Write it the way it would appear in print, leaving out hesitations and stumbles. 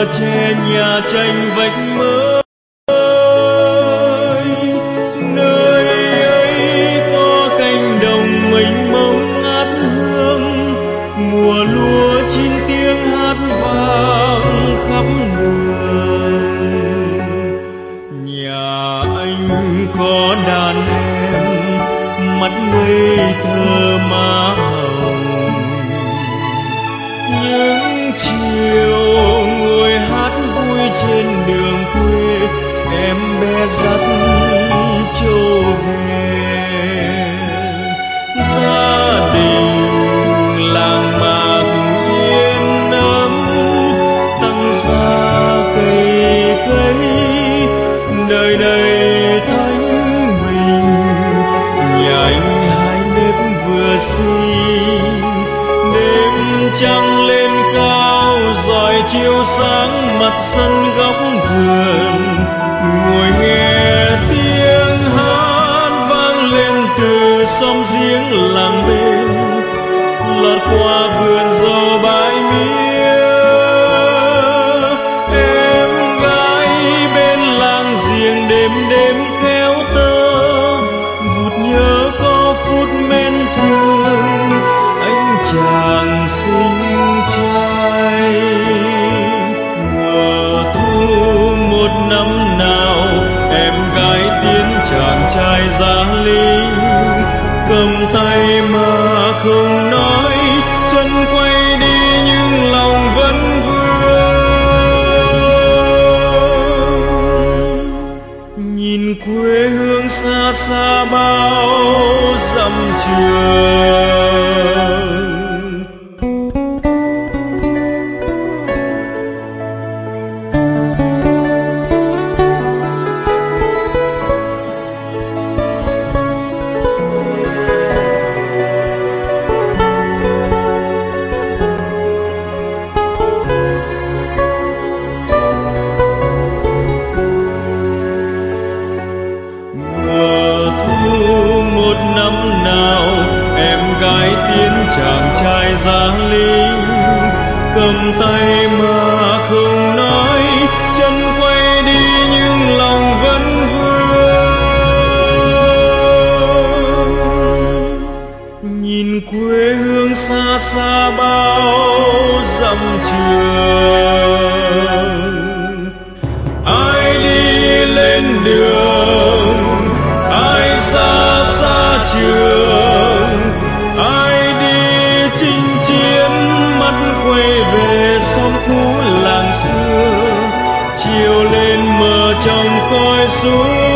che nhà tranh vách mới. Nơi ấy có cánh đồng mênh mông ngát hương, mùa lúa chín tiếng hát vang khắp đường. Nhà anh có đàn em mắt ngây thơ má hồng, những chiều ngồi hát vui trên đường quê, em bé dắt trâu về. Gia đình làng mạc yên ấm, tăng gia cây cấy, đời đời thanh bình. Nhà anh hai nếp vừa xinh, đêm trăng lên cao rọi chiếu sáng mặt sân góc vườn. Ngồi nghe tiếng hát vang lên từ xóm giếng làng bên, lọt qua vườn dâu bãi mía. Em gái bên làng giềng đêm đêm kéo tơ, vụt nhớ có phút mến thương anh chàng xinh trai. Mùa thu một năm nào em gái tiến chàng trai ra lính, cầm tay mà không nói, chân quay đi nhưng lòng vẫn vương. Nhìn quê hương xa xa bao dặm trường. Năm nào em gái tiến chàng trai ra lính, cầm tay mà không nói, chân quay đi nhưng lòng vẫn vương. Nhìn quê hương xa xa bao dặm trường, ai đi lên đường, ai xa xa trường, ai đi chinh chiến mắt quay về xóm cũ làng xưa. Chiều lên mờ trong khói xuống